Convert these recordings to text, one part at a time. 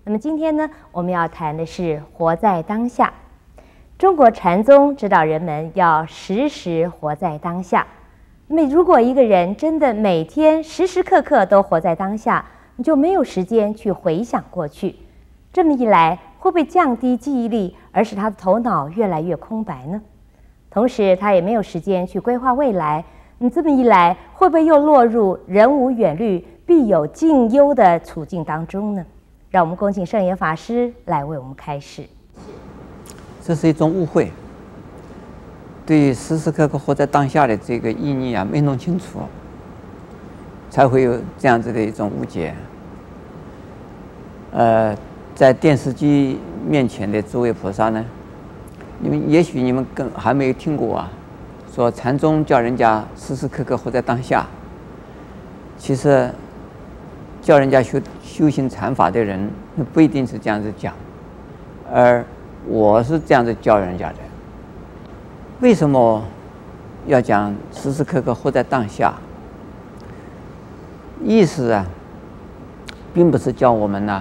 那么今天呢，我们要谈的是活在当下。中国禅宗指导人们要时时活在当下。那么如果一个人真的每天时时刻刻都活在当下，你就没有时间去回想过去。这么一来，会不会降低记忆力，而使他的头脑越来越空白呢？同时，他也没有时间去规划未来。你这么一来，会不会又落入人无远虑，必有近忧的处境当中呢？让我们恭请圣严法师来为我们开示。 这是一种误会，对于时时刻刻活在当下的这个意义没弄清楚，才会有这样子的一种误解。在电视机面前的诸位菩萨呢，也许你们还没有听过说禅宗叫人家时时刻刻活在当下。其实叫人家修行禅法的人不一定是这样子讲，而我是这样子教人家的。为什么要讲时时刻刻活在当下？意思并不是叫我们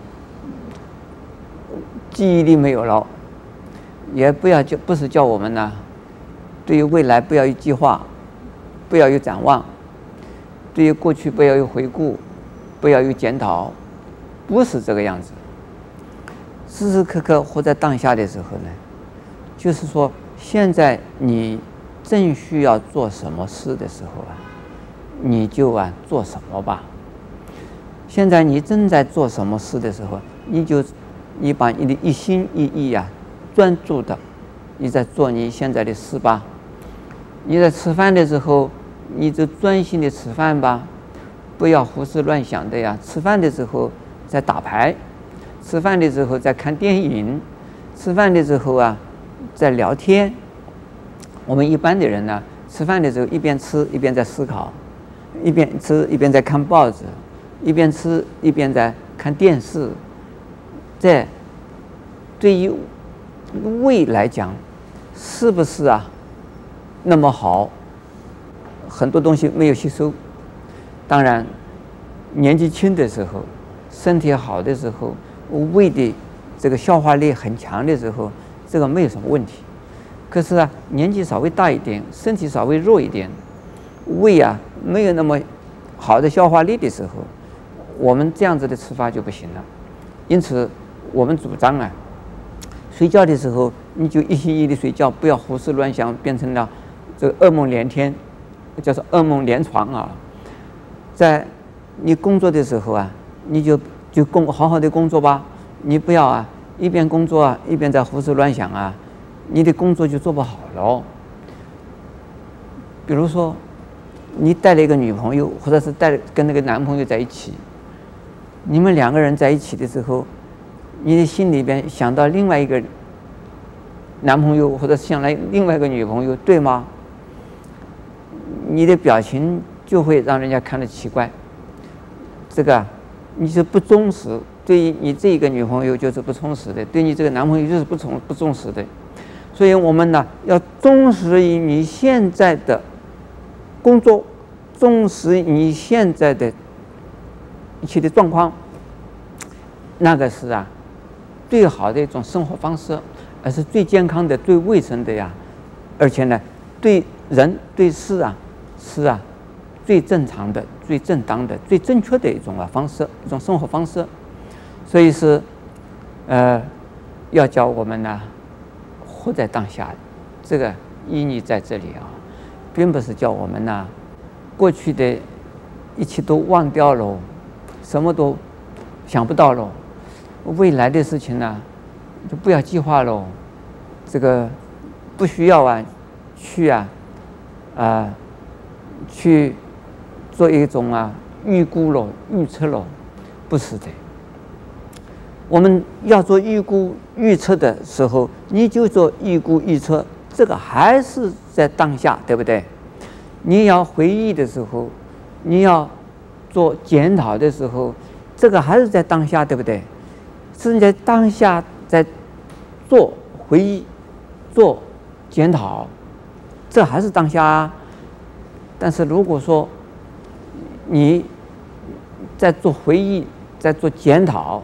记忆力没有了，也不是叫我们对于未来不要有计划，不要有展望，对于过去不要有回顾，不要有检讨，不是这个样子。时时刻刻活在当下的时候呢，就是说现在你正需要做什么事的时候你就做什么吧。现在你正在做什么事的时候，你把你的一心一意专注的你在做你现在的事吧。你在吃饭的时候，你就专心的吃饭吧，不要胡思乱想的吃饭的时候在打牌，吃饭的时候在看电影，吃饭的时候在聊天。我们一般的人吃饭的时候一边吃一边在思考，一边吃一边在看报纸，一边吃一边在看电视。这对于胃来讲，是不是那么好？很多东西没有吸收。当然，年纪轻的时候，身体好的时候，胃的这个消化力很强的时候，这个没有什么问题。可是年纪稍微大一点，身体稍微弱一点，胃没有那么好的消化力的时候，我们这样子的吃法就不行了。因此，我们主张睡觉的时候你就一心一意的睡觉，不要胡思乱想，变成了这个噩梦连天，叫做噩梦连床在你工作的时候你就好好的工作吧，你不要一边工作一边在胡思乱想你的工作就做不好了。比如说你带了一个女朋友，或者是跟那个男朋友在一起，你们两个人在一起的时候，你的心里边想到另外一个男朋友，或者想来另外一个女朋友，对吗？你的表情就会让人家看得奇怪。这个你是不忠实，对于你这个女朋友就是不忠实的，对你这个男朋友就是不忠实的。所以我们要忠实于你现在的工作，忠实于你现在的一切的状况，那个是最好的一种生活方式，而是最健康的、最卫生的而且呢，对人对事是最正常的、最正当的、最正确的一种方式，一种生活方式。所以是要教我们活在当下，这个意义在这里并不是叫我们过去的一切都忘掉了，什么都想不到了，未来的事情就不要计划了，这个不需要去做一种预估了、预测了，不是的。我们要做预估、预测的时候，你就做预估、预测，这个还是在当下，对不对？你要回忆的时候，你要做检讨的时候，这个还是在当下，对不对？是在当下在做回忆、做检讨，这还是当下但是如果说你在做回忆、在做检讨，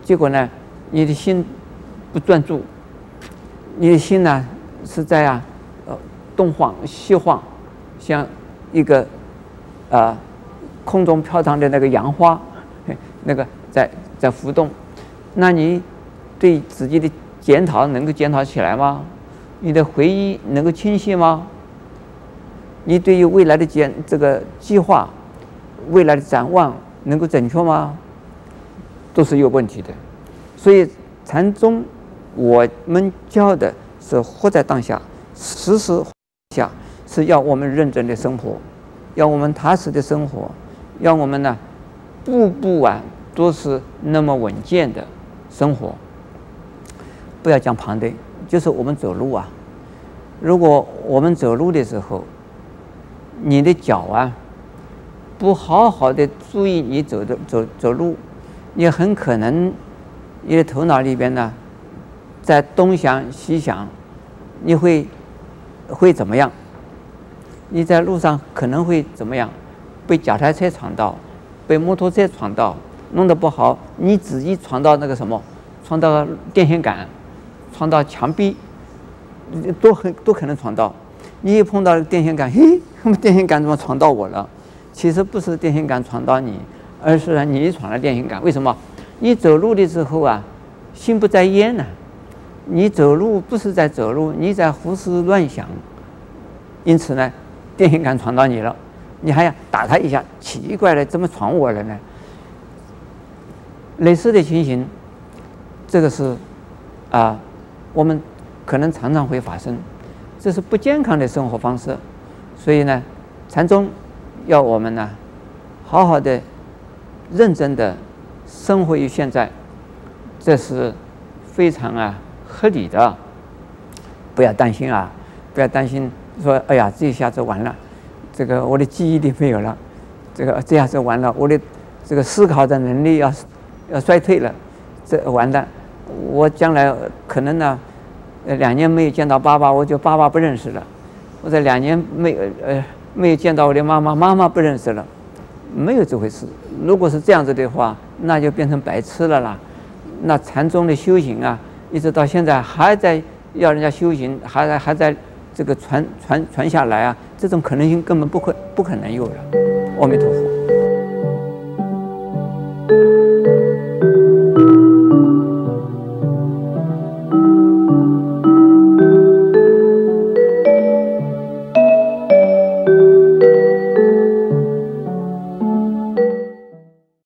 结果呢，你的心不专注，你的心呢是在东晃西晃，像一个空中飘荡的那个杨花，那个在浮动。那你对自己的检讨能够检讨起来吗？你的回忆能够清晰吗？你对于未来的这个计划、未来的展望能够准确吗？都是有问题的。所以禅宗我们教的是活在当下，时时当下，是要我们认真的生活，要我们踏实的生活，要我们呢步步都是那么稳健的生活。不要讲旁的，就是我们走路如果我们走路的时候，你的脚不好好的注意你走路，你很可能你的头脑里边呢在东想西想，你会怎么样？你在路上可能会怎么样？被脚踏车闯到，被摩托车闯到，弄得不好，你自己闯到那个什么，闯到电线杆，闯到墙壁，都可能闯到。你一碰到电线杆，嘿，电线杆怎么闯到我了？其实不是电线杆闯到你，而是你闯了电线杆。为什么？你走路的时候心不在焉呢。你走路不是在走路，你在胡思乱想。因此呢，电线杆闯到你了，你还要打他一下，奇怪了，怎么闯我了呢？类似的情形，这个是我们可能常常会发生，这是不健康的生活方式。所以呢，禅宗要我们呢，好好的、认真的生活于现在，这是非常合理的。不要担心不要担心说，哎呀，这一下子完了，这个我的记忆力没有了，这下子完了，我的这个思考的能力要衰退了，这完蛋，我将来可能呢，2年没有见到爸爸，我就爸爸不认识了；或者2年没有见到我的妈妈，妈妈不认识了。没有这回事。如果是这样子的话，那就变成白痴了啦。那禅宗的修行一直到现在还在要人家修行，还在这个传下来这种可能性根本不可能有了。阿弥陀佛。